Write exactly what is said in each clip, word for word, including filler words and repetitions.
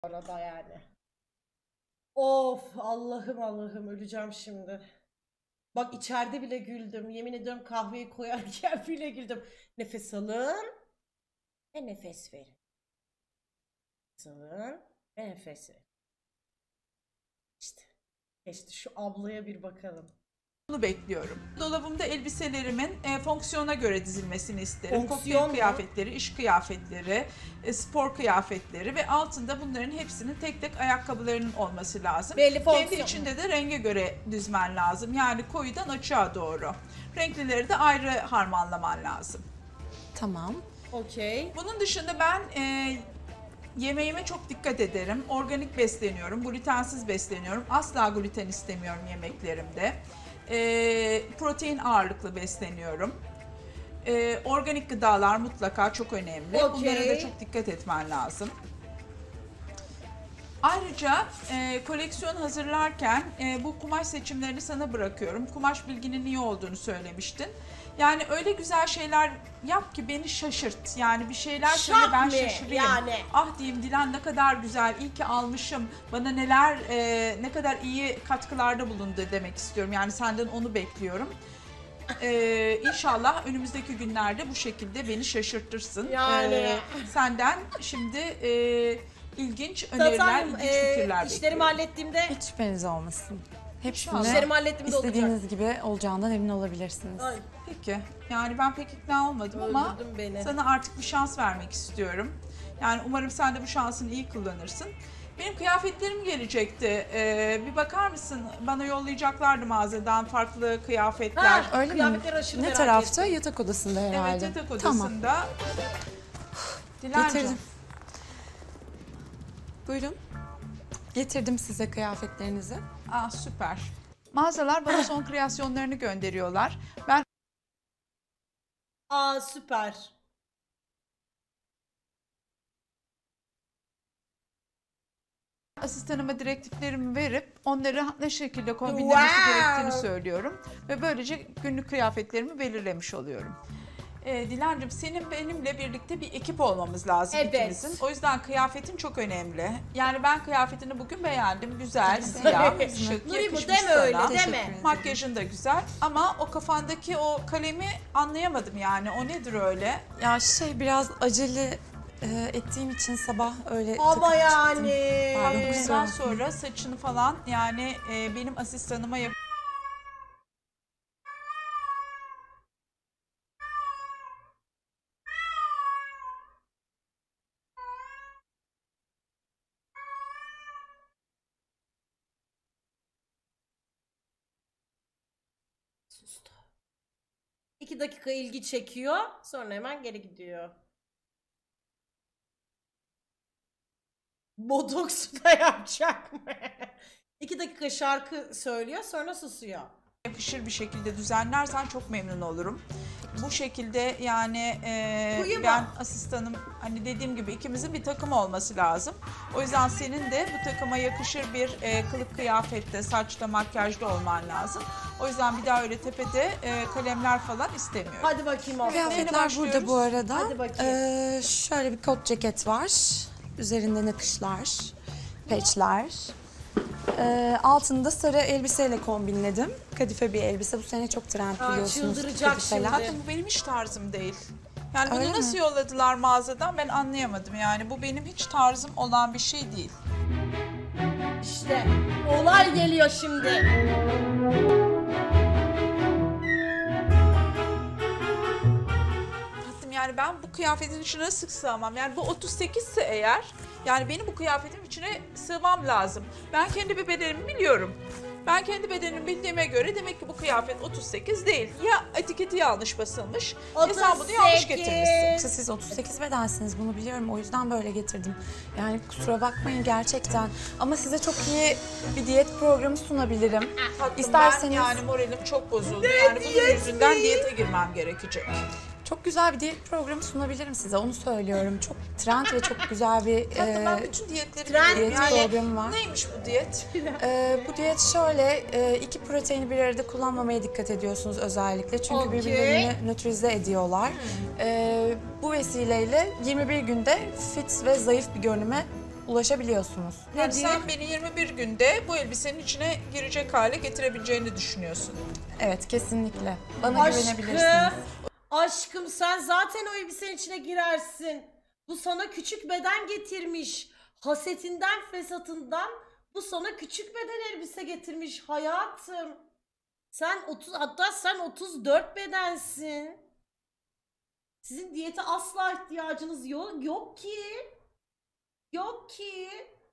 arada yani. Of Allah'ım Allah'ım öleceğim şimdi. Bak içeride bile güldüm. Yemin ediyorum kahveyi koyarken bile güldüm. Nefes alın ve nefes verin. Nefes alın ve nefes verin. İşte. İşte şu ablaya bir bakalım. Bunu bekliyorum. Dolabımda elbiselerimin e, fonksiyona göre dizilmesini isterim. Fonksiyon Koktel mu? kıyafetleri, iş kıyafetleri, e, spor kıyafetleri ve altında bunların hepsinin tek tek ayakkabılarının olması lazım. Belli fonksiyon. Kendi içinde de renge göre düzmen lazım. Yani koyudan açığa doğru. Renklileri de ayrı harmanlaman lazım. Tamam. Okey. Bunun dışında ben e, yemeğime çok dikkat ederim. Organik besleniyorum, glutensiz besleniyorum. Asla gluten istemiyorum yemeklerimde. E, protein ağırlıklı besleniyorum. E, organik gıdalar mutlaka çok önemli. Okey. Bunlara da çok dikkat etmen lazım. Ayrıca e, koleksiyon hazırlarken e, bu kumaş seçimlerini sana bırakıyorum. Kumaş bilginin iyi olduğunu söylemiştin. Yani öyle güzel şeyler yap ki beni şaşırt. Yani bir şeyler söyle Şak ben mı? şaşırayım. Yani. Ah diyeyim Dilan ne kadar güzel, iyi ki almışım. Bana neler, e, ne kadar iyi katkılarda bulundu demek istiyorum. Yani senden onu bekliyorum. Ee, inşallah önümüzdeki günlerde bu şekilde beni şaşırtırsın. Yani. Ee, senden şimdi e, ilginç öneriler, Tatlım, ilginç e, fikirler işlerimi bekliyorum. hallettiğimde Hiç şüpheniz olmasın. İnşallah. işlerimi Hepsini hallettiğimde olacak. istediğiniz gibi olacağından emin olabilirsiniz. Ay, Peki. Yani ben pek ikna olmadım ama öldürdün beni. sana artık bir şans vermek istiyorum. Yani umarım sen de bu şansını iyi kullanırsın. Benim kıyafetlerim gelecekti. Ee, bir bakar mısın? Bana yollayacaklardı mağazadan farklı kıyafetler. Ha, Öyle mi? kıyafetleri aşırı Ne merak tarafta? ettim. Yatak odasında herhalde. Evet, yatak Tamam. odasında. Dilancığım. Getirdim. Buyurun. Getirdim size kıyafetlerinizi. Aa, süper. Mağazalar bana son kreasyonlarını gönderiyorlar. Ben Aa süper. asistanıma direktiflerimi verip onları ne şekilde kombinlemesi Wow. gerektiğini söylüyorum. Ve böylece günlük kıyafetlerimi belirlemiş oluyorum. Ee, Dilancığım senin benimle birlikte bir ekip olmamız lazım Evet. ikimizin. O yüzden kıyafetin çok önemli. Yani ben kıyafetini bugün beğendim. Güzel, siyah, şık, Nuri bu yakışmış deme sana. öyle Teşekkür deme. ederim. Makyajın da güzel ama o kafandaki o kalemi anlayamadım yani. O nedir öyle? Ya şey biraz acele e, ettiğim için sabah öyle Ama takıp yani. çıktım. Pardon, kusura Bundan bakmayın. sonra saçını falan yani e, benim asistanıma yap. Sustu. İki dakika ilgi çekiyor. Sonra hemen geri gidiyor. Botoks da yapacak mı? İki dakika şarkı söylüyor sonra susuyor. Yakışır bir şekilde düzenlersen çok memnun olurum. Bu şekilde yani e, Uyuma. ben asistanım hani dediğim gibi ikimizin bir takım olması lazım. O yüzden senin de bu takıma yakışır bir e, kılık kıyafette, saçta, makyajda olman lazım. O yüzden bir daha öyle tepede e, kalemler falan istemiyorum. Hadi bakayım Aslı. Kıyafetler başlıyoruz. burada bu arada. Hadi bakayım. Ee, şöyle bir kot ceket var. Üzerinde nakışlar, peçler. Ee, altında sarı elbiseyle kombinledim. Kadife bir elbise. Bu sene çok trend Aa, biliyorsunuz çıldıracak kadifeler. şimdi. Zaten bu benim hiç tarzım değil. Yani bunu Öyle nasıl mi? yolladılar mağazadan ben anlayamadım yani. Bu benim hiç tarzım olan bir şey değil. İşte olay geliyor şimdi. Tatlım yani ben bu kıyafetin içine sık sığamam. Yani bu otuz sekiz ise eğer yani benim bu kıyafetin içine sığmam lazım. Ben kendi bir bedenimi biliyorum. Ben kendi bedenimi bildiğime göre demek ki bu kıyafet otuz sekiz değil. Ya etiketi yanlış basılmış ya sen bunu yanlış getirmişsin. Yoksa siz otuz sekiz bedensiniz, bunu biliyorum, o yüzden böyle getirdim. Yani kusura bakmayın gerçekten. Ama size çok iyi bir diyet programı sunabilirim. Tatlım, İsterseniz ben yani moralim çok bozuldu. yani bunun yüzünden diyete girmem gerekecek. çok güzel bir diyet programı sunabilirim size, onu söylüyorum. Çok trend ve çok güzel bir Tatlım ben e, bütün diyetleri trend biliyorum. diyet Yani programı var. neymiş bu diyet? e, bu diyet şöyle, e, iki proteini bir arada kullanmamaya dikkat ediyorsunuz özellikle. Çünkü Okey. birbirlerini nötrize ediyorlar. E, bu vesileyle yirmi bir günde fit ve zayıf bir görünüme ulaşabiliyorsunuz. Yani Nedir? sen beni yirmi bir günde bu elbisenin içine girecek hale getirebileceğini düşünüyorsun. Evet, kesinlikle. Bana Aşkım, güvenebilirsiniz. aşkım sen zaten o elbisenin içine girersin. Bu sana küçük beden getirmiş. Hasetinden, fesatından bu sana küçük beden elbise getirmiş hayatım. Sen otuz, hatta sen otuz dört bedensin. Sizin diyete asla ihtiyacınız yok, yok ki. Yok ki.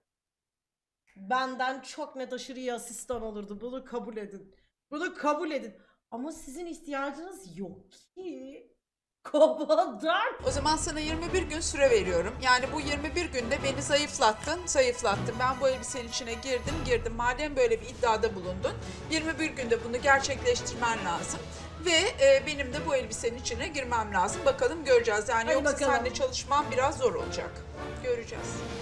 Benden çok net aşırı iyi asistan olurdu. Bunu kabul edin. Bunu kabul edin. Ama sizin ihtiyacınız yok ki. Kabadar. O zaman sana yirmi bir gün süre veriyorum. Yani bu yirmi bir günde beni zayıflattın, zayıflattın. Ben bu elbisenin içine girdim, girdim. Madem böyle bir iddiada bulundun, yirmi bir günde bunu gerçekleştirmen lazım. Ve e, benim de bu elbisenin içine girmem lazım. Bakalım göreceğiz. Yani Hadi yoksa bakalım. seninle çalışmam biraz zor olacak. Göreceğiz.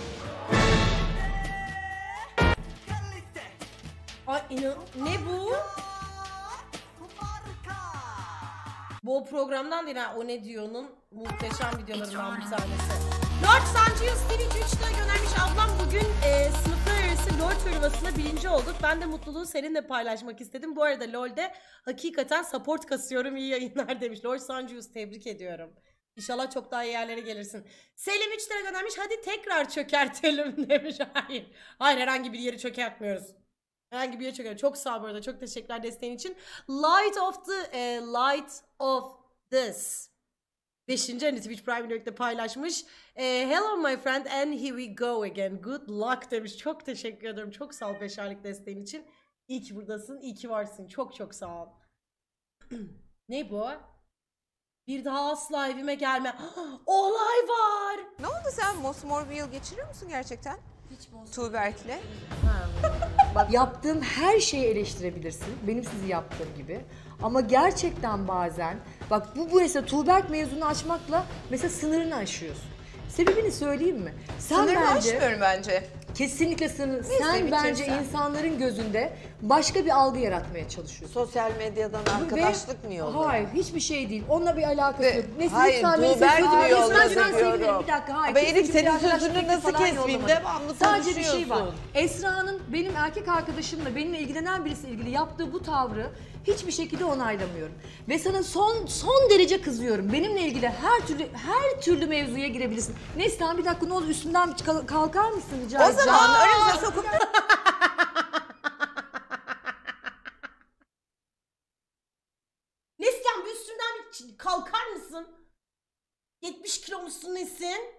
Ay inan ne bu? Bu o programdan değil ha. O ne diyor'nun muhteşem videolarından bir tanesi. Lord Sancıyos Twitch üç lira göndermiş. Ablam bugün e, sınıflar arası LoL turnuvasında birinci olduk. Ben de mutluluğu seninle paylaşmak istedim. Bu arada LoL'de hakikaten support kasıyorum. İyi yayınlar demiş. Lord Sancıyos tebrik ediyorum. İnşallah çok daha iyi yerlere gelirsin. Selim üç lira göndermiş. Hadi tekrar çökertelim demiş. Hayır. Hayır, herhangi bir yeri çökertmiyoruz. Herhangi bir yere çökelim. Çok sağ ol bu arada. Çok teşekkürler desteğin için. Light of the e, Light of this. Beşinci hani Twitch Prime birlikte paylaşmış. E, Hello my friend and here we go again. Good luck demiş. Çok teşekkür ederim. Çok sağ ol beş aylık desteğin için. İyi ki buradasın. İyi ki varsın. Çok çok sağ ol. Ne bu? Bir daha asla evime gelme. Olay var. Ne oldu, sen mosmor bir yıl geçiriyor musun gerçekten? Hiç bozma. Tuğberk'le. Bak, yaptığım her şeyi eleştirebilirsin. Benim sizi yaptığım gibi. Ama gerçekten bazen bak bu bu mesela Tuğberk mevzunu açmakla mesela sınırını aşıyorsun. Sebebini söyleyeyim mi? Sen Sınırını bence aşmıyorum bence. kesinlikle sınır. Neyse, Sen bence bitirsen. insanların gözünde başka bir algı yaratmaya çalışıyorsun. Sosyal medyadan arkadaşlık mı yolluyor? Hayır, hiçbir şey değil. Onunla bir alakası Ve- yok. Neyse, hayır, lütfen beni Tuğberk seslendirme. mi Lütfen yolladı lütfen sevgilim, diyorum. bir dakika. Hayır, Ama Elif, kesinlikle senin bir arkadaşlık sözünü teklifi nasıl falan kesmeyeyim? yollamadım. Devamlı Sadece bir şey var. konuşuyorsun. Esra'nın benim erkek arkadaşımla, benimle ilgilenen birisiyle ilgili yaptığı bu tavrı hiçbir şekilde onaylamıyorum. Ve sana son son derece kızıyorum. Benimle ilgili her türlü her türlü mevzuya girebilirsin. Neslihan, bir dakika, ne olur üstümden bir kal- kalkar mısın rica O edeceğim? zaman aramıza sokup Neslihan, bir üstünden bir kalkar mısın? yetmiş kilo musun nesin?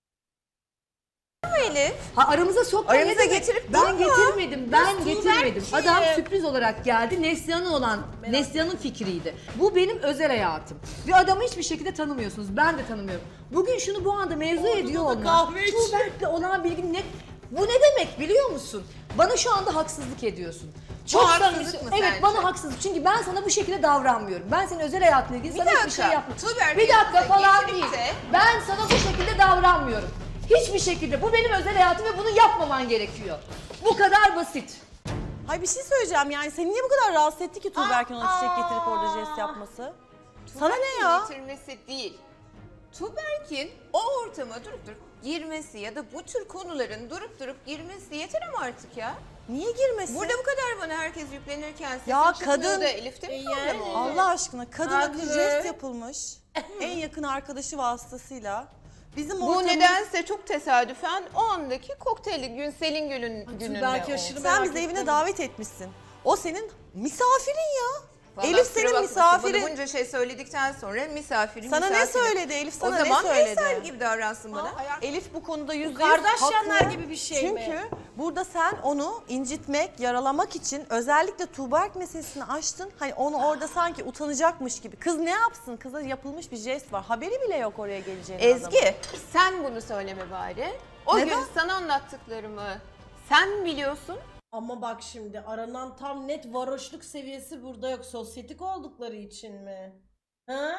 Elif. Ha, aramıza sokma. Aramıza ne demek? getirip ben durma. getirmedim. Ben Kız getirmedim. Tuğberk Adam kim? sürpriz olarak geldi. Neslihan'ın olan Neslihan'ın fikriydi. Bu benim özel hayatım. Ve adamı hiçbir şekilde tanımıyorsunuz. Ben de tanımıyorum. Bugün şunu bu anda mevzu ediyor da olmak. kahve iç. Tuğberk'le olan bilgim ne? Bu ne demek biliyor musun? Bana şu anda haksızlık ediyorsun. Çok haksızlık samimi- mı Evet, sence? bana haksızlık. Çünkü ben sana bu şekilde davranmıyorum. Ben senin özel hayatına ilgili Bir sana hiçbir dakika, şey yapmıyorum. Tuğberk Bir dakika yanınıza falan getirip değil. de- Ben sana bu şekilde davranmıyorum. Hiçbir şekilde. Bu benim özel hayatım ve bunu yapmaman gerekiyor. Bu kadar basit. Hay bir şey söyleyeceğim, yani seni niye bu kadar rahatsız etti ki Tuğberk'in ona çiçek getirip orada jest yapması? Sana ne ya? Getirmesi değil. Tuğberk'in o ortama durup durup girmesi ya da bu tür konuların durup durup girmesi yeter ama artık ya. Niye girmesin? Burada bu kadar bana herkes yüklenirken sesin Ya çıkmıyor kadın- da Elif'te mi problem oldu? Allah aşkına kadına Haklı. bir jest yapılmış. En yakın arkadaşı vasıtasıyla. Bizim Bu ortamımız... nedense çok tesadüfen o andaki kokteyli gün Selin Gül'ün gününde Belki o. aşırı Sen merak bizi evine ettim. davet etmişsin. O senin misafirin ya. Vallahi Elif kusura senin bakma, misafirin. Bana bunca şey söyledikten sonra misafirim Sana ne misafirim. söyledi Elif, sana o ne zaman söyledi? ev sahibi gibi davransın bana. Elif bu konuda yüzde yüz Kardashianlar haklı. gibi bir şey Çünkü mi? burada sen onu incitmek, yaralamak için özellikle Tuğberk meselesini açtın. Hani onu orada sanki utanacakmış gibi. Kız ne yapsın? Kıza yapılmış bir jest var. Haberi bile yok oraya geleceğini adamın. Ezgi sen bunu söyleme bari. O Neden? gün sana anlattıklarımı sen biliyorsun. Ama bak şimdi aranan tam net varoşluk seviyesi burada yok. Sosyetik oldukları için mi? Ha?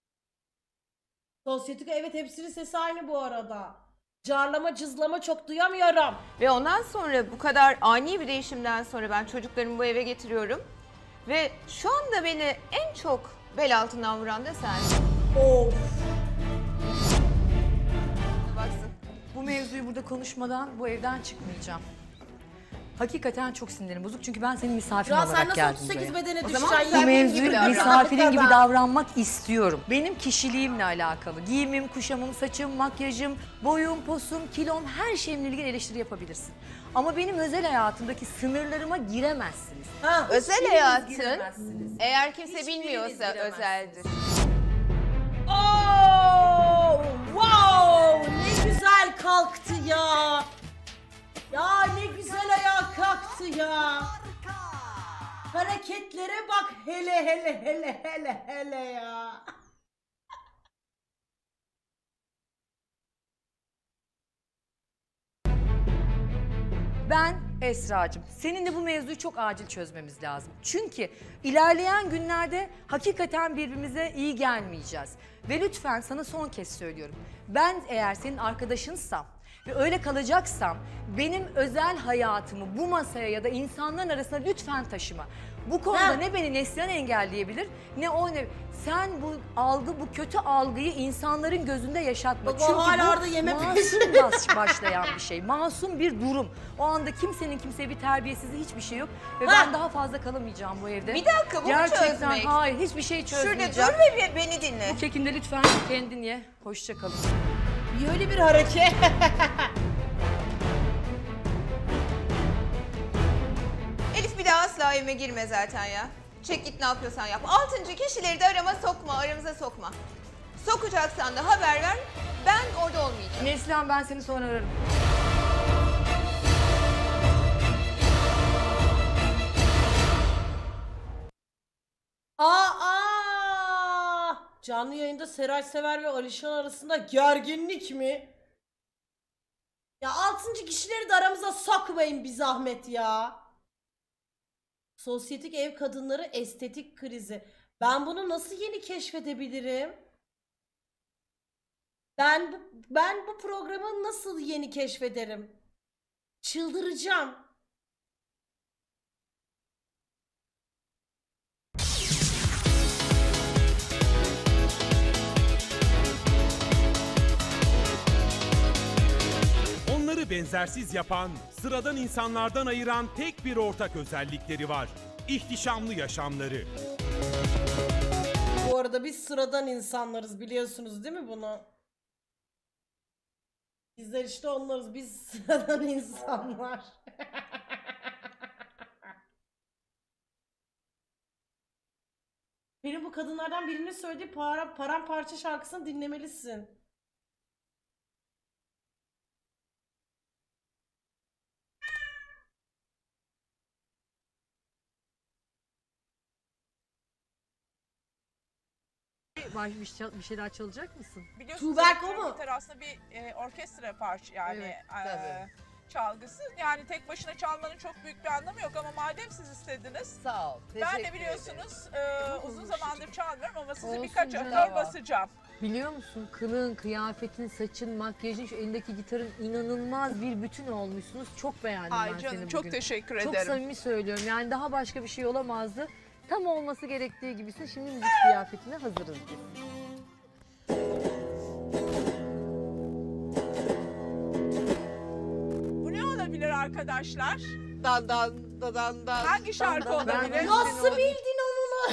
Sosyetik, evet, hepsinin sesi aynı bu arada. Carlama cızlama çok duyamıyorum. Ve ondan sonra bu kadar ani bir değişimden sonra ben çocuklarımı bu eve getiriyorum. Ve şu anda beni en çok bel altından vuran da sen. Of. Baksın. bu mevzuyu burada konuşmadan bu evden çıkmayacağım. Hakikaten çok sinirim bozuk çünkü ben senin misafirin Ya sen olarak nasıl geldim otuz sekiz buraya. bedene O zaman düşeceksin? Bu Misafirin ya? mevzuyu gibi davran. misafirin gibi Kadar. davranmak istiyorum. Benim kişiliğimle alakalı. Giyimim, kuşamım, saçım, makyajım, boyum, posum, kilom her şeyimle ilgili eleştiri yapabilirsin. Ama benim özel hayatımdaki sınırlarıma giremezsiniz. Ha. Özel Hiçbiriniz hayatın giremezsiniz. eğer kimse Hiçbiriniz bilmiyorsa giremezsiniz. özeldir. Oh, wow, ne güzel kalktı ya. Ya ne güzel ayağa kalktı ya. Hareketlere bak hele hele hele hele hele ya. Ben Esra'cığım, seninle bu mevzuyu çok acil çözmemiz lazım. Çünkü ilerleyen günlerde hakikaten birbirimize iyi gelmeyeceğiz. Ve lütfen sana son kez söylüyorum. Ben eğer senin arkadaşınsam ve öyle kalacaksam benim özel hayatımı bu masaya ya da insanların arasına lütfen taşıma. Bu konuda Ha. ne beni Neslihan engelleyebilir ne o ne... Sen bu algı, bu kötü algıyı insanların gözünde yaşatma. Bak o Çünkü hala bu orada yeme masum peşinde. baş- başlayan bir şey. Masum bir durum. O anda kimsenin kimseye bir terbiyesizliği hiçbir şey yok. Ve Ha. ben daha fazla kalamayacağım bu evde. Bir dakika, bu mu Gerçekten çözmek? hayır, hiçbir şey Şurada çözmeyeceğim. dur ve bir- beni dinle. Bu kekinde lütfen kendin ye. Hoşça kalın. Böyle bir hareket. Elif bir daha asla evime girme zaten ya. Çek git ne yapıyorsan yap. Altıncı kişileri de arama sokma, aramıza sokma. Sokacaksan da haber ver, ben orada olmayacağım. Neslihan ben seni sonra ararım. Aa, aa! Canlı yayında Seray Sever ve Alişan arasında gerginlik mi? Ya altıncı kişileri de aramıza sokmayın bir zahmet ya. Sosyetik ev kadınları estetik krizi. Ben bunu nasıl yeni keşfedebilirim? Ben bu, ben bu programı nasıl yeni keşfederim? Çıldıracağım. Onları benzersiz yapan, sıradan insanlardan ayıran tek bir ortak özellikleri var. İhtişamlı yaşamları. Bu arada biz sıradan insanlarız, biliyorsunuz değil mi bunu? Bizler işte onlarız, biz sıradan insanlar. Benim bu kadınlardan birinin söylediği para, paramparça şarkısını dinlemelisin. Var bir, şey, bir şeyler çalacak mısın? Biliyorsunuz Tuğberk o elektro mu? gitar aslında bir e, orkestra parça yani Evet, e, tabii. çalgısı. Yani tek başına çalmanın çok büyük bir anlamı yok ama madem siz istediniz. Sağ ol. Ben de teşekkür biliyorsunuz e, uzun zamandır çalmıyorum ama sizi Olsun birkaç canım. akor basacağım. Biliyor musun kılığın, kıyafetin, saçın, makyajın, şu elindeki gitarın inanılmaz bir bütün olmuşsunuz. Çok beğendim Ay ben canım seni çok bugün. teşekkür Çok ederim. samimi söylüyorum. Yani daha başka bir şey olamazdı. Tam olması gerektiği gibisin. Şimdi müzik kıyafetine hazırız biz. Bu ne olabilir arkadaşlar? Dan dan dan dan dan. Hangi şarkı olabilir? Nasıl bildin onu?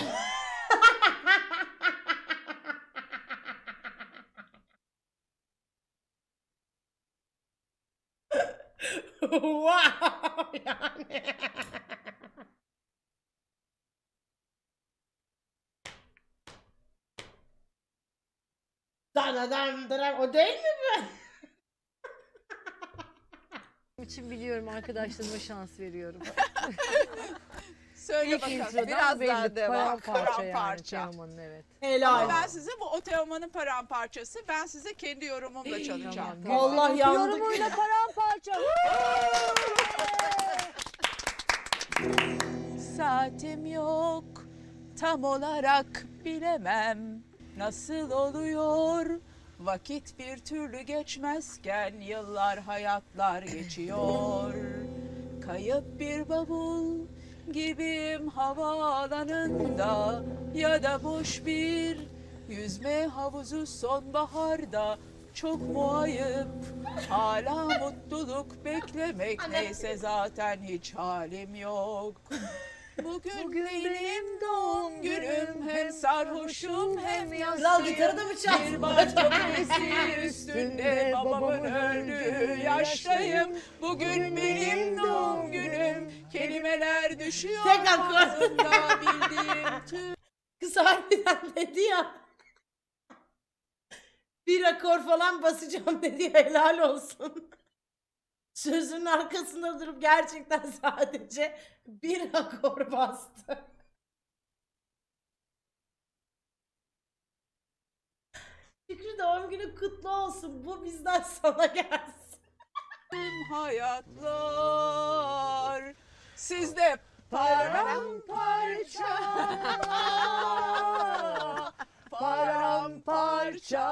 Wow yani. Danadan dram o değil mi bu? için biliyorum arkadaşlarıma şans veriyorum. Söyle İlk bakalım. introdan Biraz belli. daha devam. Paramparça yani Paramparça. Teoman'ın, evet. Helal. Ama ben size bu o Teoman'ın paramparçası. Ben size kendi yorumumla çalacağım. Tamam. Allah yandık. Yorumuyla paramparça. Saatim yok, tam olarak bilemem nasıl oluyor. Vakit bir türlü geçmezken yıllar hayatlar geçiyor. Kayıp bir bavul gibiyim havaalanında ya da boş bir yüzme havuzu sonbaharda. çok muayip. Hala mutluluk beklemek neyse zaten hiç halim yok. Bugün, Bugün benim doğum günüm, hem sarhoşum hem Kral yastayım. gitarı da mı çalsın? Bir bahçe kulesi üstünde babamın öldüğü yaştayım. Bugün benim doğum günüm, kelimeler düşüyor Tek akor. ağzımda bildiğim tüm. Kız harbiden dedi ya. Bir akor falan basacağım dedi, helal olsun. Sözünün arkasında durup gerçekten sadece bir akor bastı. Şükrü doğum günü kutlu olsun. Bu bizden sana gelsin. Tüm hayatlar sizde paramparça, paramparça.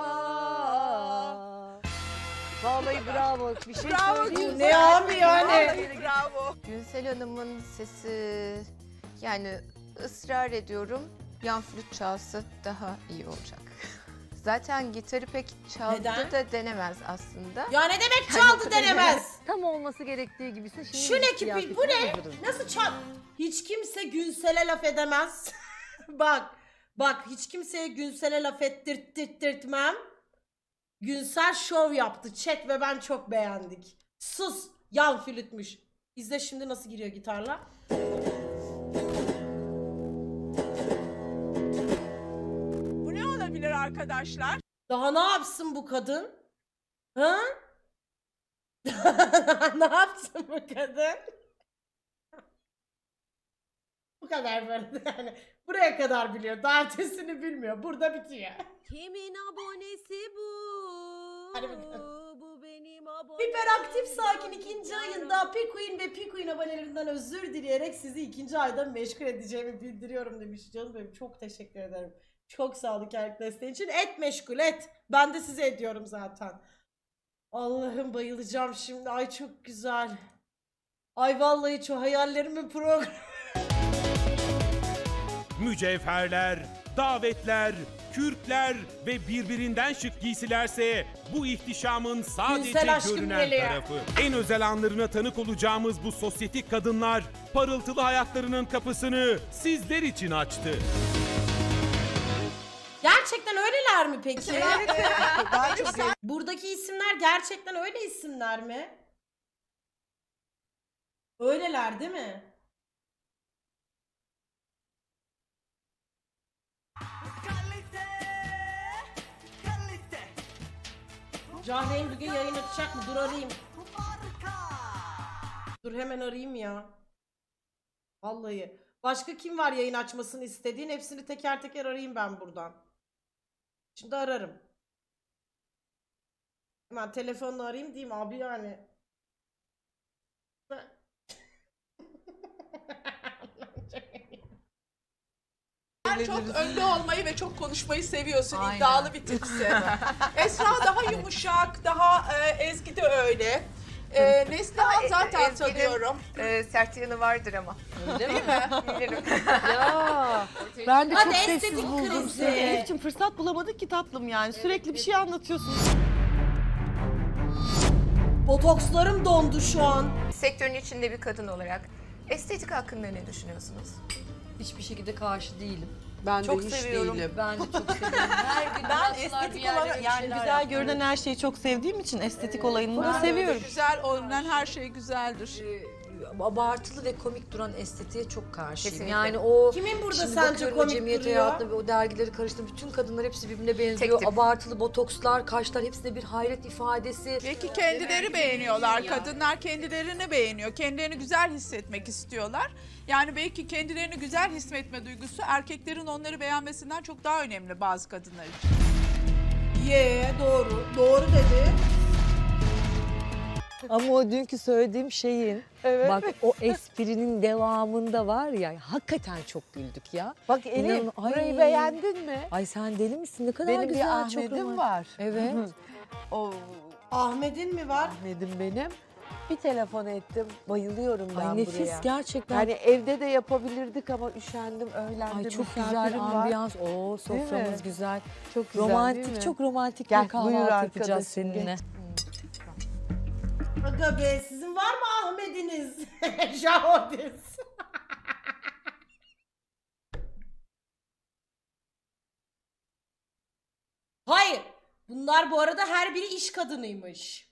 Vallahi bravo. Bir şey Bravo söyleyeyim. Günsel. Ne abi yani? Vallahi bravo. Günsel Hanım'ın sesi, yani ısrar ediyorum, yan flüt çalsa daha iyi olacak. Zaten gitarı pek çaldı Neden? da denemez aslında. Ya ne demek çaldı denemez? Tam olması gerektiği gibisin. Şimdi Şu ne ki, kıyafetine bu ne? hazırım. Nasıl çal? Hiç kimse Günsel'e laf edemez. Bak, bak hiç kimseye Günsel'e laf ettirttirtmem. Günsel şov yaptı. Chat ve ben çok beğendik. Sus, yan flütmüş. İzle şimdi nasıl giriyor gitarla. Bu ne olabilir arkadaşlar? Daha ne yapsın bu kadın? Ha? Ne yapsın bu kadın? Bu kadar böyle yani. Buraya kadar biliyor. Daha ötesini bilmiyor. Burada bitiyor. Kimin abonesi bu? Hadi bakalım. Bu benim abonem. Hiperaktif Sakin ikinci ayında Pikuin ve Pikuin abonelerinden özür dileyerek sizi ikinci ayda meşgul edeceğimi bildiriyorum demiş canım benim. Çok teşekkür ederim. Çok sağ olun kendi desteğin için. Et meşgul et. Ben de size ediyorum zaten. Allah'ım bayılacağım şimdi. Ay çok güzel. Ay vallahi çok hayallerimin programı. Mücevherler, davetler, kürkler ve birbirinden şık giysilerse bu ihtişamın sadece Günsel aşkım görünen geliyor. tarafı. En özel anlarına tanık olacağımız bu sosyetik kadınlar parıltılı hayatlarının kapısını sizler için açtı. Gerçekten öyleler mi peki? Daha çok Buradaki isimler gerçekten öyle isimler mi? Öyleler değil mi? Cahreyn bugün yayın açacak mı? Dur arayayım. Dur hemen arayayım ya. Vallahi. Başka kim var yayın açmasını istediğin? Hepsini teker teker arayayım ben buradan. Şimdi ararım. Hemen telefonla arayayım diyeyim abi yani. Sen çok önde olmayı ve çok konuşmayı seviyorsun. Aynen. İddialı bir tipsin. Esra daha yumuşak, daha e, Ezgi de öyle. E, Neslihan zaten Ezgi'nin, tanıyorum. e, sert yanı vardır ama. Öyle mi? Bilirim. Ya ben de Hadi çok estetik sessiz buldum krizi. seni. Elif'ciğim fırsat bulamadık ki tatlım yani. Sürekli bir şey anlatıyorsun. Botokslarım dondu şu an. Sektörün içinde bir kadın olarak estetik hakkında ne düşünüyorsunuz? Hiçbir şekilde karşı değilim. Ben Çok de hiç seviyorum. değilim. Ben de çok seviyorum. Her gün Ben rastlar bir estetik yerlere olarak bir yani şeyler güzel yapıyorum. görünen her şeyi çok sevdiğim için estetik olayını da Ben seviyorum. Güzel olunan her şey güzeldir. Ee, abartılı ve komik duran estetiğe çok karşıyım. Kesinlikle. Yani o Kimin burada şimdi sence bakıyorum o komik cemiyet duruyor? hayatında ve o dergileri karıştırdım. Bütün kadınlar hepsi birbirine benziyor. tip. Abartılı botokslar, kaşlar hepsinde bir hayret ifadesi. Belki kendileri beğeniyorlar. Kadınlar kendilerini beğeniyor. Kendilerini güzel hissetmek istiyorlar. Yani belki kendilerini güzel hissetme duygusu erkeklerin onları beğenmesinden çok daha önemli bazı kadınlar için. Ye doğru. Doğru dedi. Ama o dünkü söylediğim şeyin bak o esprinin devamında var ya hakikaten çok güldük ya. Bak Elif, İnanın- burayı Ay. beğendin mi? Ay sen deli misin? Ne kadar Benim bir güzel çok Ahmet'im romantik. var. Evet. O Ahmet'in mi var? Ahmet'im benim. Bir telefon ettim. Bayılıyorum ben Ay nefis buraya. gerçekten. Yani evde de yapabilirdik ama üşendim, öğlendim. Ay çok güzel misafirim var. ambiyans. Oo soframız mi? güzel. Çok güzel değil Romantik, mi? çok romantik Gel, bir kahvaltı buyur yapacağız arkadaşım, seninle. geç. Aga be sizin var mı Ahmet'iniz? Şahodis. Hayır. Bunlar bu arada her biri iş kadınıymış.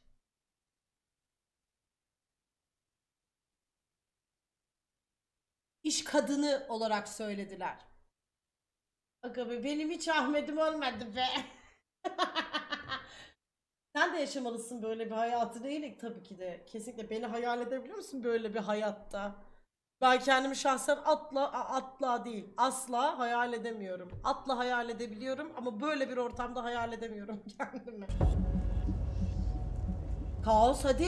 İş kadını olarak söylediler. Aga be benim hiç Ahmet'im olmadı be. Sen de yaşamalısın böyle bir hayatı değil tabii ki de. Kesinlikle beni hayal edebiliyor musun böyle bir hayatta? Ben kendimi şahsen atla atla değil asla hayal edemiyorum. Atla hayal edebiliyorum ama böyle bir ortamda hayal edemiyorum kendimi. Kaos hadi.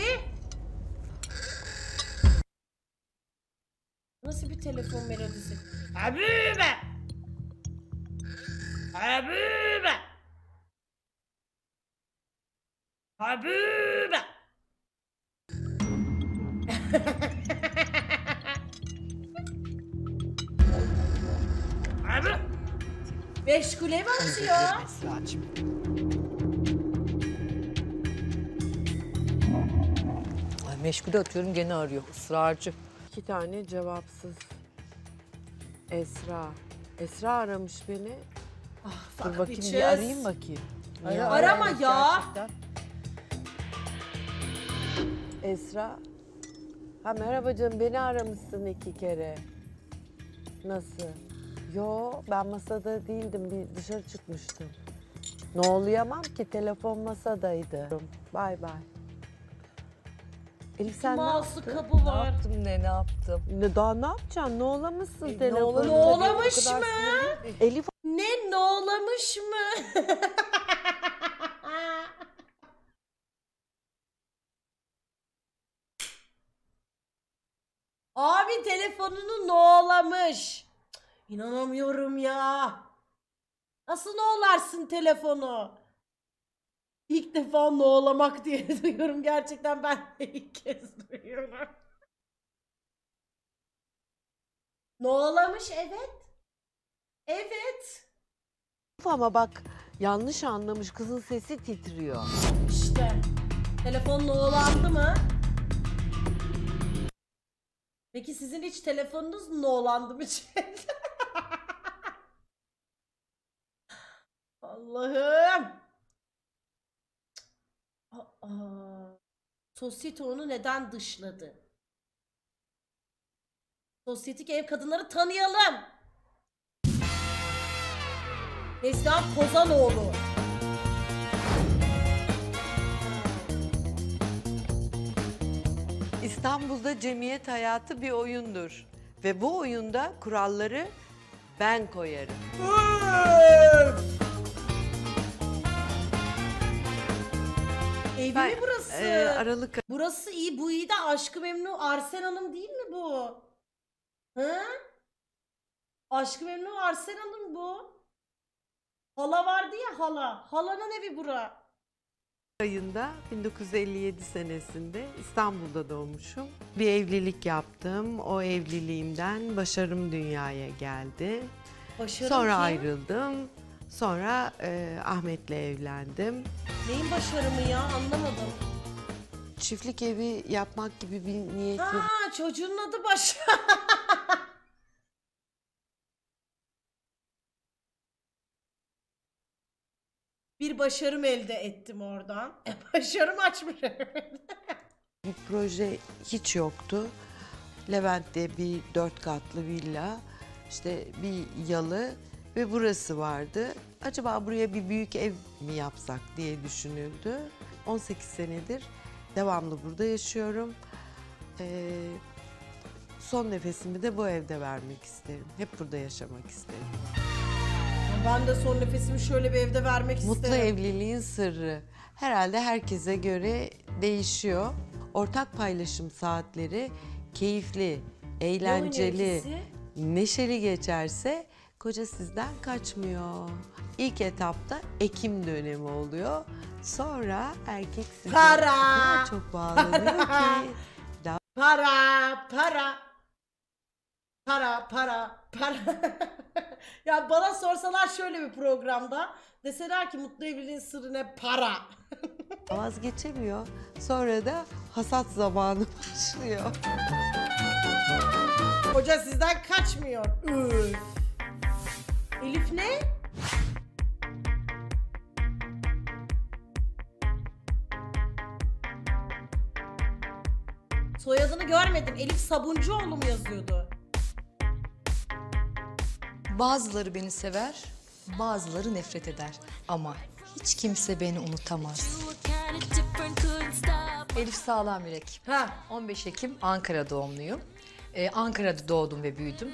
Nasıl bir telefon melodisi? Habibe! Habibe! Habibe! Abi! Meşgule mi atıyor? Ay meşgule atıyorum gene arıyor. Israrcı. İki tane cevapsız. Esra. Esra aramış beni. Ah, Dur bakayım bir arayayım bakayım. Niye Arama aramış ya. gerçekten? Esra. Ha merhaba canım, beni aramışsın iki kere. Nasıl? Yo, ben masada değildim, bir dışarı çıkmıştım. Ne oluyamam ki, telefon masadaydı. Bay bay. Elif sen ne Mouse'lu yaptın? kabı Ne var. yaptım ne ne yaptım? Ne, daha ne yapacaksın? Ne olamışsın E, telefonu? ne ola- tabii, ne olamış o kadar mı? sinirliyim. Elif Ne nolamış mı? Abi telefonunu nolamış. İnanamıyorum ya. Nasıl nolarsın telefonu? İlk defa nolamak diye duyuyorum. Gerçekten ben de ilk kez duyuyorum. Nolamış evet. Evet. ama bak yanlış anlamış, kızın sesi titriyor. İşte. Telefon nolandı mı? Peki sizin hiç telefonunuz nolandı mı? Allah'ım. Aa, sosyete onu neden dışladı? Sosyetik ev kadınları tanıyalım. Neslihan Kozanoğlu. İstanbul'da cemiyet hayatı bir oyundur. Ve bu oyunda kuralları ben koyarım. Evi Ben, mi burası? e, Aralık Burası iyi, bu iyi de Aşk-ı Memnu Arsen Hanım değil mi bu? Hı? Aşk-ı Memnu Arsen Hanım bu. Hala vardı ya hala. Halanın evi bura. ayında bin dokuz yüz elli yedi senesinde İstanbul'da doğmuşum. Bir evlilik yaptım. O evliliğimden başarım dünyaya geldi. Başarım Sonra kim? ayrıldım. Sonra e, Ahmet'le evlendim. Neyin başarımı ya anlamadım. Çiftlik evi yapmak gibi bir niyetim. Ha çocuğun adı baş. Bir başarım elde ettim oradan. E, başarım açmış. Bir proje hiç yoktu. Levent'te bir dört katlı villa, işte bir yalı ve burası vardı. Acaba buraya bir büyük ev mi yapsak diye düşünüldü. on sekiz senedir devamlı burada yaşıyorum. Ee, son nefesimi de bu evde vermek isterim. Hep burada yaşamak isterim. Ben de son nefesimi şöyle bir evde vermek Mutlu isterim. evliliğin sırrı herhalde herkese göre değişiyor. Ortak paylaşım saatleri keyifli, eğlenceli, ikisi? neşeli geçerse Koca sizden kaçmıyor. İlk etapta Ekim dönemi oluyor. Sonra erkek size Para! o kadar çok bağlanıyor ki. Para, para. Para, para, para. Ya bana sorsalar şöyle bir programda deseler ki mutlu evliliğin sırrı ne? Para. Vazgeçemiyor. Sonra da hasat zamanı başlıyor. Hoca sizden kaçmıyor. Üf. Elif ne? Soyadını görmedim. Elif Sabuncuoğlu mu yazıyordu? Bazıları beni sever, bazıları nefret eder. Ama hiç kimse beni unutamaz. Elif Sağlam Yürek. Ha. on beş Ekim Ankara doğumluyum. Ee, Ankara'da doğdum ve büyüdüm.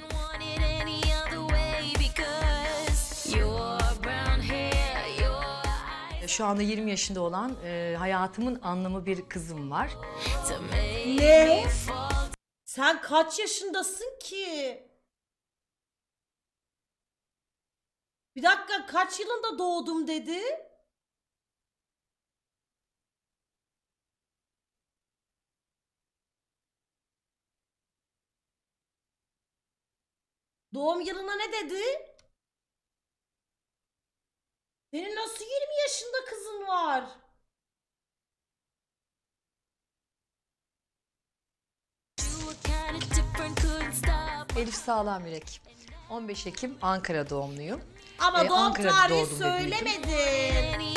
Şu anda yirmi yaşında olan e, hayatımın anlamı bir kızım var. Ne? Sen kaç yaşındasın ki? Bir dakika, kaç yılında doğdum dedi? Doğum yılına ne dedi? Senin nasıl yirmi yaşında kızın var? Elif Sağlam Yürek. on beş Ekim Ankara doğumluyum. Ama Ee, doğum Ankara'da tarihi doğdum ve büyüdüm. söylemedin.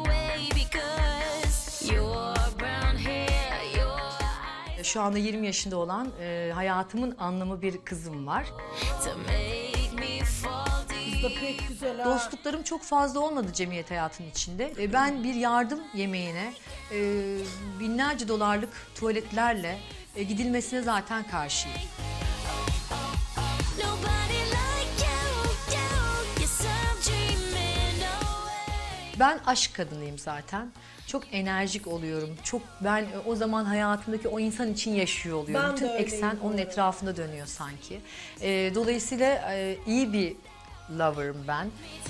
Şu anda yirmi yaşında olan e, hayatımın anlamı bir kızım var. Kız da pek güzel ha. Dostluklarım çok fazla olmadı cemiyet hayatının içinde. E, ben bir yardım yemeğine e, binlerce dolarlık tuvaletlerle e, gidilmesine zaten karşıyım. Ben aşk kadınıyım zaten. Çok enerjik oluyorum. Çok ben o zaman hayatımdaki o insan için yaşıyor oluyorum. Ben de Bütün öyleyim eksen bu onun arada. etrafında dönüyor sanki. E, dolayısıyla e, iyi bir lover'ım ben.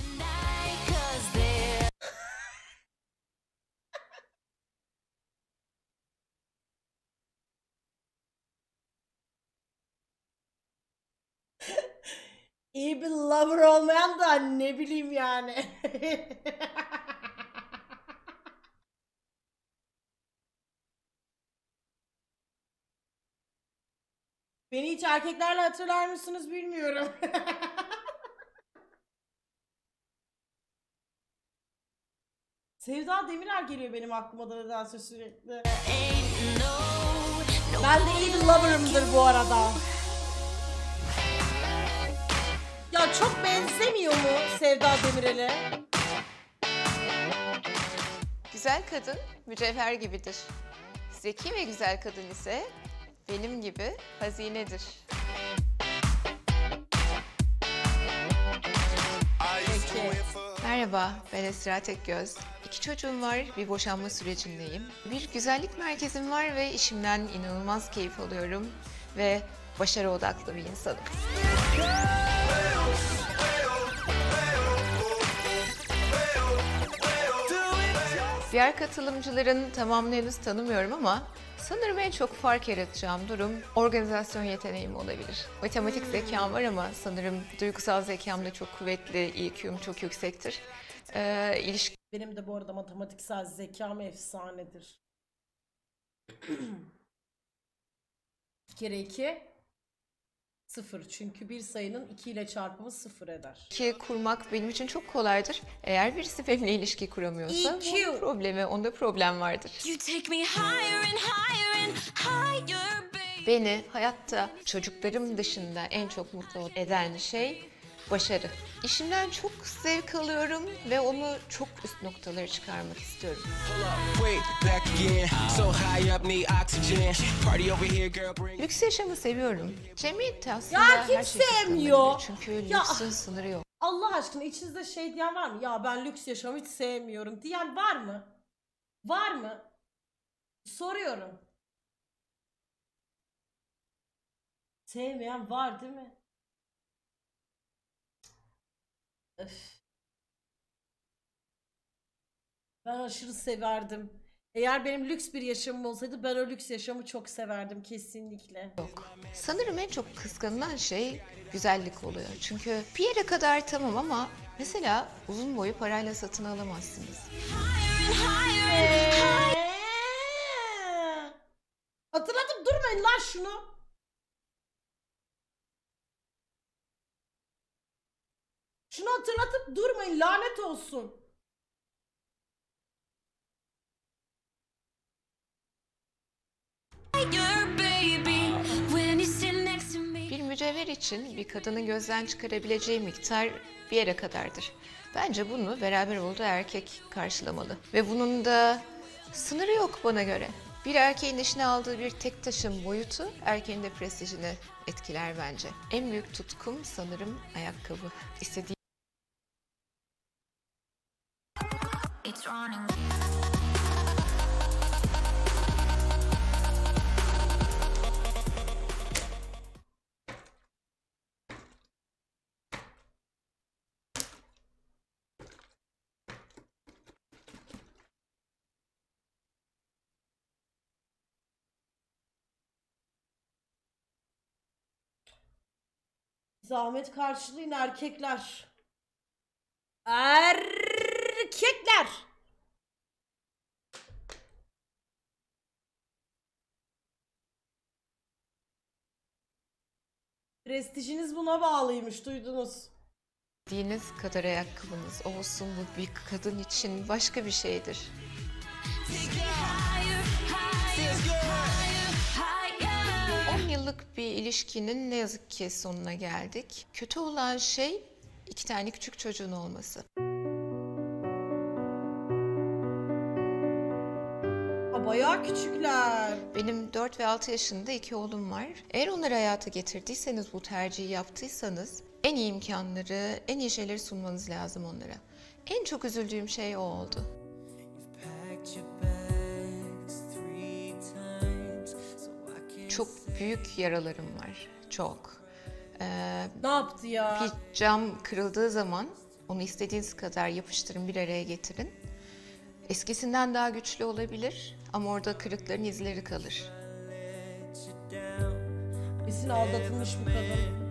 İyi bir lover olmayan da ne bileyim yani. Beni hiç erkeklerle hatırlar mısınız bilmiyorum. Sevda Demirer geliyor benim aklıma da nedense sürekli. Ben de iyi bir lover'ımdır bu arada. Ya çok benzemiyor mu Sevda Demirel'e? Güzel kadın mücevher gibidir. Zeki ve güzel kadın ise benim gibi hazinedir. Merhaba, ben Esra Tekgöz. İki çocuğum var, bir boşanma sürecindeyim. Bir güzellik merkezim var ve işimden inanılmaz keyif alıyorum ve başarı odaklı bir insanım. Diğer katılımcıların tamamını henüz tanımıyorum ama sanırım en çok fark yaratacağım durum organizasyon yeteneğim olabilir. Matematik zekam var ama sanırım duygusal zekam da çok kuvvetli, E Q'm çok yüksektir. Ee, ilişki Benim de bu arada matematiksel zekam efsanedir. iki kere iki sıfır. Çünkü bir sayının iki ile çarpımı sıfır eder. kurmak benim için çok kolaydır. Eğer birisi benimle ilişki kuramıyorsa E Q. bu problemi, onda problem vardır. Beni hayatta çocuklarım dışında en çok mutlu eden şey başarı. İşimden çok zevk alıyorum ve onu çok üst noktalara çıkarmak istiyorum. Lüks yaşamı seviyorum. Cemiyette aslında Ya kim her şey sevmiyor? kısıtlanabilir. Çünkü Ya- lüksün sınırı yok. Allah aşkına içinizde şey diyen var mı? Ya ben lüks yaşamı hiç sevmiyorum diyen var mı? Var mı? Soruyorum. Sevmeyen var değil mi? Öf. Ben aşırı severdim. Eğer benim lüks bir yaşamım olsaydı ben o lüks yaşamı çok severdim kesinlikle. Yok. Sanırım en çok kıskanılan şey güzellik oluyor. Çünkü bir yere kadar tamam ama mesela uzun boyu parayla satın alamazsınız. Eee? Hatırlatıp durmayın lan şunu. Şunu hatırlatıp durmayın, lanet olsun. Bir mücevher için bir kadının gözden çıkarabileceği miktar bir yere kadardır. Bence bunu beraber olduğu erkek karşılamalı. Ve bunun da sınırı yok bana göre. Bir erkeğin eşine aldığı bir tek taşın boyutu erkeğin de prestijini etkiler bence. En büyük tutkum sanırım ayakkabı. İstediğim Zahmet karşılayın erkekler. Erkekler. Prestijiniz buna bağlıymış, duydunuz. istediğiniz kadar ayakkabınız olsun, bu bir kadın için başka bir şeydir. on yıllık bir ilişkinin ne yazık ki sonuna geldik. Kötü olan şey iki tane küçük çocuğun olması. Ha, bayağı küçükler. Benim dört ve altı yaşında iki oğlum var. Eğer onları hayata getirdiyseniz, bu tercihi yaptıysanız en iyi imkanları, en iyi şeyleri sunmanız lazım onlara. En çok üzüldüğüm şey o oldu. Çok büyük yaralarım var, çok. Ee, Ne yaptı ya? bir cam kırıldığı zaman onu istediğiniz kadar yapıştırın, bir araya getirin. Eskisinden daha güçlü olabilir ama orada kırıkların izleri kalır. Kesin aldatılmış bir kadın.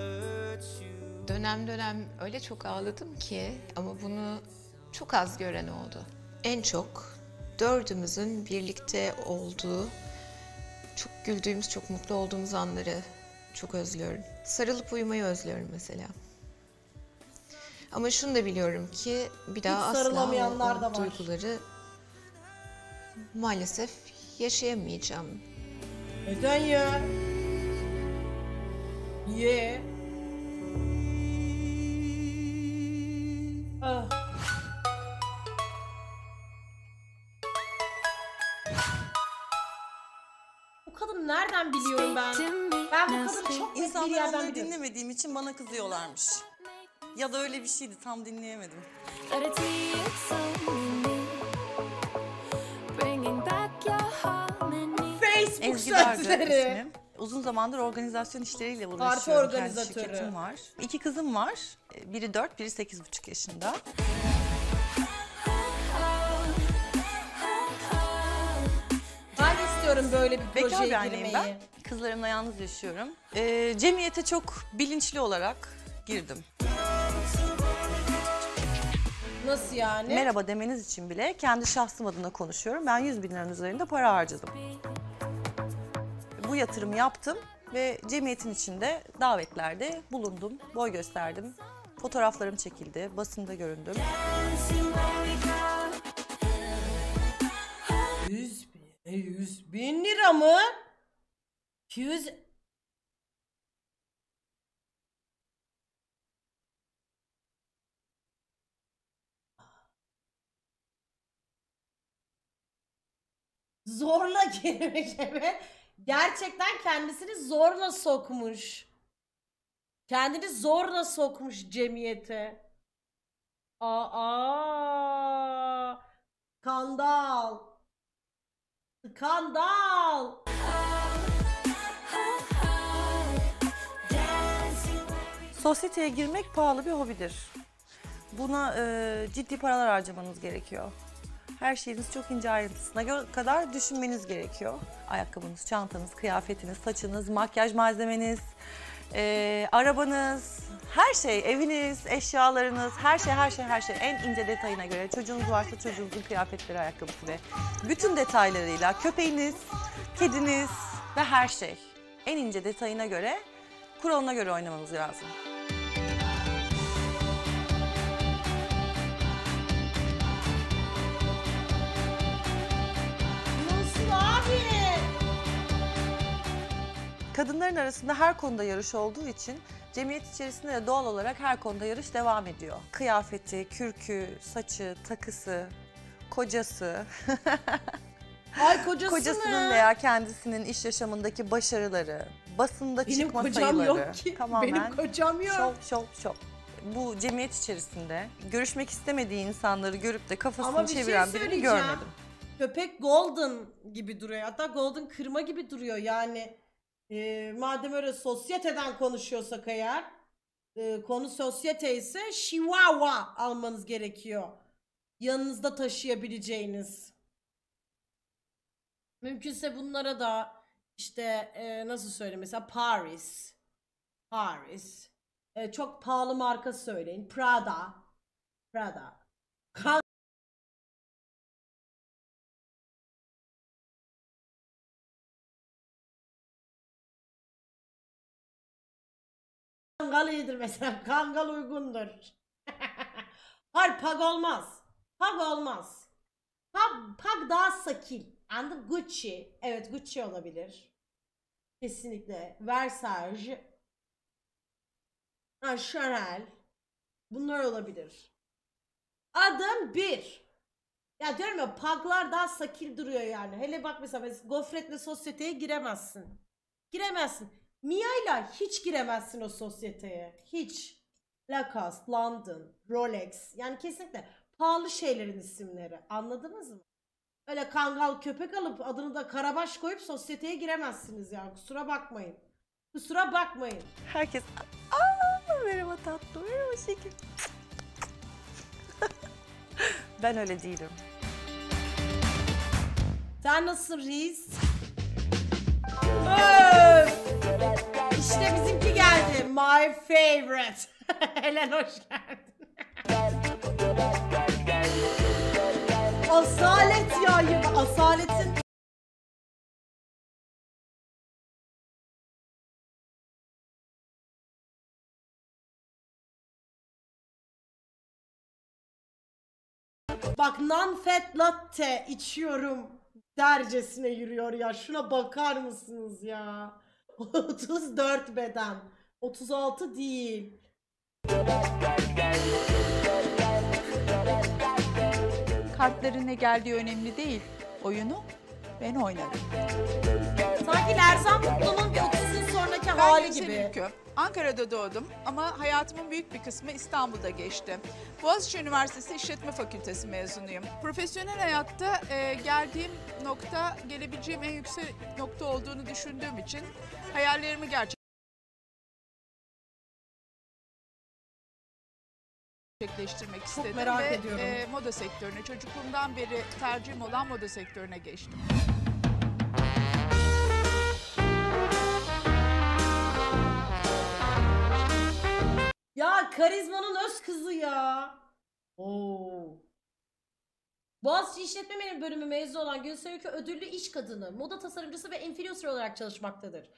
Dönem dönem öyle çok ağladım ki ama bunu çok az gören oldu. En çok dördümüzün birlikte olduğu, çok güldüğümüz, çok mutlu olduğumuz anları çok özlüyorum. Sarılıp uyumayı özlüyorum mesela. Ama şunu da biliyorum ki bir daha asla o, sarılamayanlar da o var. duyguları maalesef yaşayamayacağım. Neden ya? Ye. Ah. Bu kadın nereden biliyorum ben? Ben bu kadını çok net bir İnsanlar yerden onları biliyorum. dinlemediğim için bana kızıyorlarmış. Ya da öyle bir şeydi, tam dinleyemedim. Facebook Ezgi Dargı sözleri. ismim. Uzun zamandır organizasyon işleriyle Parti uğraşıyorum. Kendi organizatörü. şirketim var. İki kızım var. Biri dört, biri sekiz buçuk yaşında. Ben de istiyorum böyle bir Bekar bir projeye anneyim girmeyi. ben. Kızlarımla yalnız yaşıyorum. Ee, cemiyete çok bilinçli olarak girdim. Nasıl yani? Merhaba demeniz için bile kendi şahsım adına konuşuyorum. Ben yüz bin liranın üzerinde para harcadım. Bu yatırımı yaptım ve cemiyetin içinde davetlerde bulundum, boy gösterdim. Fotoğraflarım çekildi, basında göründüm. Yüz bin, e, yüz bin lira mı? Yüz... Zorla girmiş eve. Gerçekten kendisini zorla sokmuş. Kendini zorla sokmuş cemiyete. Aa! Skandal. Skandal. Sosyeteye girmek pahalı bir hobidir. buna e, ciddi paralar harcamanız gerekiyor. Her şeyiniz çok ince ayrıntısına gö- kadar düşünmeniz gerekiyor. Ayakkabınız, çantanız, kıyafetiniz, saçınız, makyaj malzemeniz, e, arabanız, her şey, eviniz, eşyalarınız, her şey, her şey, her şey en ince detayına göre. Çocuğunuz varsa çocuğunuzun kıyafetleri, ayakkabısı ve bütün detaylarıyla köpeğiniz, kediniz ve her şey en ince detayına göre, kuralına göre oynamanız lazım. Nasıl abi? Kadınların arasında her konuda yarış olduğu için cemiyet içerisinde de doğal olarak her konuda yarış devam ediyor. Kıyafeti, kürkü, saçı, takısı, kocası, Ay kocası kocasının mı? veya kendisinin iş yaşamındaki başarıları, basında Benim çıkma kocam sayıları. yok ki. Tamamen Benim kocam yok. şov, şov, şov. Bu cemiyet içerisinde görüşmek istemediği insanları görüp de kafasını Ama bir şey çeviren birini söyleyeceğim. görmedim. Köpek golden gibi duruyor. Hatta golden kırma gibi duruyor. Yani e, madem öyle sosyeteden konuşuyorsak eğer, e, konu sosyete ise Chihuahua almanız gerekiyor. Yanınızda taşıyabileceğiniz. Mümkünse bunlara da işte e, nasıl söyleyeyim, mesela Paris. Paris. E, çok pahalı marka söyleyin. Prada. Prada. Kan- Kangal iyidir mesela. Kangal uygundur. Hayır, pag olmaz. Pag olmaz. Pag, pag daha sakil. Anladın? Gucci. Evet, Gucci olabilir. Kesinlikle. Versace. Ha, Chanel. Bunlar olabilir. Adım bir. Ya diyorum ya, paglar daha sakil duruyor yani. Hele bak mesela, mesela gofretle sosyeteye giremezsin. Giremezsin. Mia'yla hiç giremezsin o sosyeteye. Hiç. Lacoste, London, Rolex. Yani kesinlikle pahalı şeylerin isimleri. Anladınız mı? Öyle kangal köpek alıp adını da Karabaş koyup sosyeteye giremezsiniz ya. Kusura bakmayın. Kusura bakmayın. Herkes aa merhaba tatlı, merhaba şeker. Ben öyle değilim. Sen nasılsın reis? Öf! İşte bizimki geldi. My favorite. Helen hoş geldin. Asalet ya. Asaletin bak, non-fat latte içiyorum dercesine yürüyor ya. Şuna bakar mısınız ya? otuz dört beden. otuz altı değil. Kartların ne geldiği önemli değil. Oyunu ben oynarım. Sanki Lerzan Mutlu'nun bir otuz yıl sonraki Ben hali Gülsel gibi. Ülkü. Ankara'da doğdum ama hayatımın büyük bir kısmı İstanbul'da geçti. Boğaziçi Üniversitesi İşletme Fakültesi mezunuyum. Profesyonel hayatta e, geldiğim nokta, gelebileceğim en yüksek nokta olduğunu düşündüğüm için hayallerimi gerçekleştirmek istedim merak ve ediyorum. e, moda sektörüne, çocukluğumdan beri tercihim olan moda sektörüne geçtim. Ya karizmanın öz kızı ya. Oo. Boğaziçi İşletme Bölümü mezunu olan Gülsel Ülkü ödüllü iş kadını, moda tasarımcısı ve influencer olarak çalışmaktadır.